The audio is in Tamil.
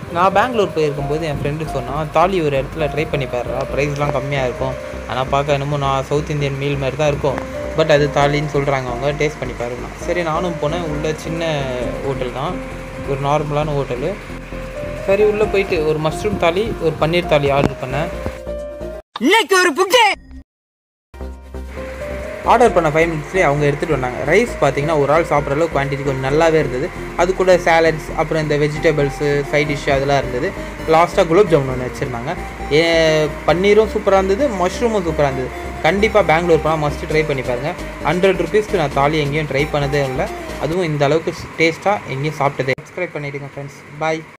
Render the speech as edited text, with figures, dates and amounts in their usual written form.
நான் பெங்களூர் போயிருக்கும்போது என் ஃப்ரெண்டு சொன்னான், தாலி ஒரு இடத்துல ட்ரை பண்ணி பாருடா, ப்ரைஸ்லாம் கம்மியாக இருக்கும். ஆனால் பார்க்க என்னமோ நான் சவுத் இந்தியன் மீல் மாதிரி தான் இருக்கும், பட் அது தாலின்னு சொல்கிறாங்க அவங்க, டேஸ்ட் பண்ணி பாருங்கண்ணா. சரி நானும் போனேன். உள்ள சின்ன ஹோட்டல் தான், ஒரு நார்மலான ஹோட்டலு. சரி உள்ளே போயிட்டு ஒரு மஷ்ரூம் தாலி, ஒரு பன்னீர் தாலி ஆர்டர் பண்ணேன். இன்னைக்கு ஒரு புக்கு ஆர்டர் பண்ண 5 மினிட்ஸ்லேயே அவங்க எடுத்துகிட்டு வந்தாங்க. ரைஸ் பார்த்தீங்கன்னா ஒரு ஆள் சாப்பிட்ற அளவு குவான்டிட்டி கொஞ்சம் நல்லாவே இருந்தது. அது கூட சாலட்ஸ், அப்புறம் இந்த வெஜிடபிள்ஸு, சைட் டிஷ் அதெல்லாம் இருந்தது. லாஸ்ட்டாக குலோப் ஜாமுன் ஒன்று வச்சுருந்தாங்க. பன்னீரும் சூப்பராக இருந்தது, மஷ்ரூமும் சூப்பராக இருந்தது. கண்டிப்பாக பெங்களூர் போனால் மஸ்ட்டு ட்ரை பண்ணி பாருங்கள். 100 ருபீஸ்க்கு நான் தாலி எங்கேயும் ட்ரை பண்ணதே இல்லை, அதுவும் இந்த அளவுக்கு டேஸ்ட்டாக எங்கேயும் சாப்பிட்டதே. சப்ஸ்கிரைப் பண்ணிவிடுங்க ஃப்ரெண்ட்ஸ். பாய்.